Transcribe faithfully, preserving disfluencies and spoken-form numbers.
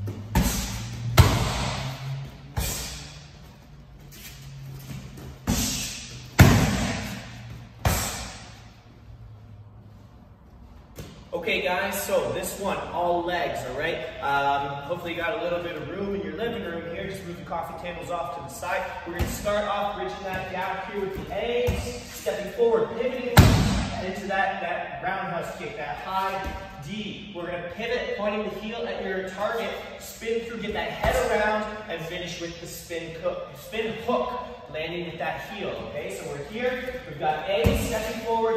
Okay guys, so this one, all legs, all right? Um, hopefully you got a little bit of room in your living room here. Just move the coffee tables off to the side. We're gonna start off bridging that gap here with the A, stepping forward, pivoting into that, that roundhouse kick, that high D. We're gonna pivot, pointing the heel at your target, spin through, get that head around, and finish with the spin hook, spin hook, landing with that heel, okay? So we're here, we've got A, stepping forward,